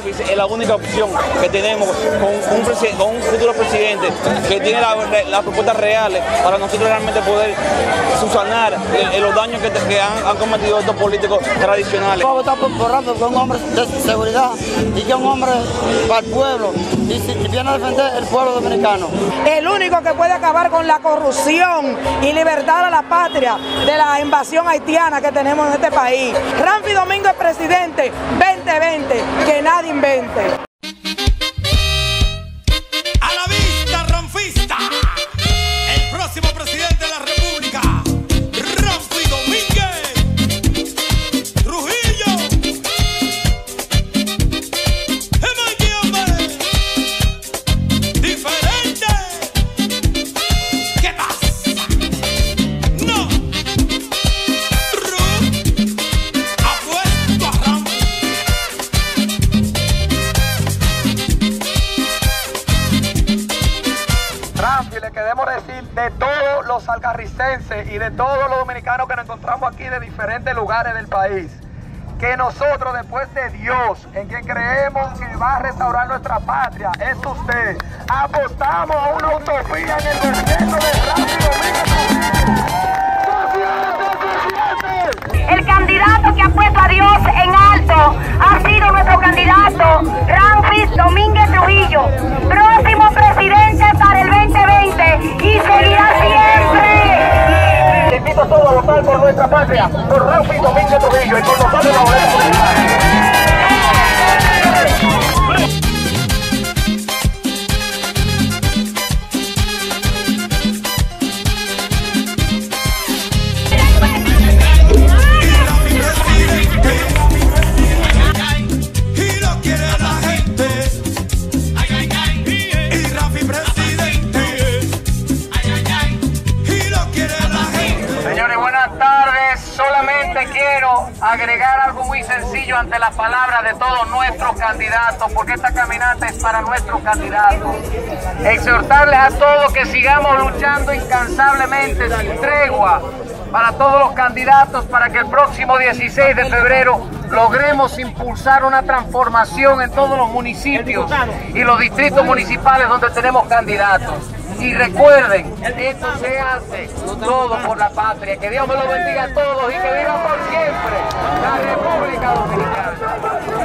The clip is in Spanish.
Rafi es la única opción que tenemos con un futuro presidente que tiene las propuestas reales para nosotros realmente poder subsanar los daños que han cometido estos políticos tradicionales. Vamos a votar por Rafi, que es un hombre de seguridad y que es un hombre para el pueblo y viene a defender el pueblo dominicano. El único que puede acabar con la corrupción y libertar a la patria de la invasión haitiana que tenemos en este país. Rafi Domingo es presidente 2020, que nadie invente. A la vista, ranfista, el próximo presidente de la República, Rafi Domínguez Trujillo. Diferente. ¿Qué pasa? No. Apuesto a Rafi. Rafi, le queremos decir de todos los alcarricenses y de todos los dominicanos que nos encontramos aquí de diferentes lugares del país, que nosotros, después de Dios, en quien creemos que va a restaurar nuestra patria, es usted. Apostamos a una utopía en el gobierno de Rafi Domínguez. El candidato que ha puesto a Dios en alto ha sido nuestro candidato Rafi Domínguez Trujillo, próximo presidente para el 2020 y seguirá siempre. Te invito a todos a votar por nuestra patria, por Rafi Domínguez Trujillo y por nosotros la quiero agregar algo muy sencillo ante las palabras de todos nuestros candidatos, porque esta caminata es para nuestros candidatos. Exhortarles a todos que sigamos luchando incansablemente, sin tregua, para todos los candidatos, para que el próximo 16 de febrero logremos impulsar una transformación en todos los municipios y los distritos municipales donde tenemos candidatos. Y recuerden, esto se hace todo por la patria. Que Dios me lo bendiga a todos y que viva por siempre la República Dominicana.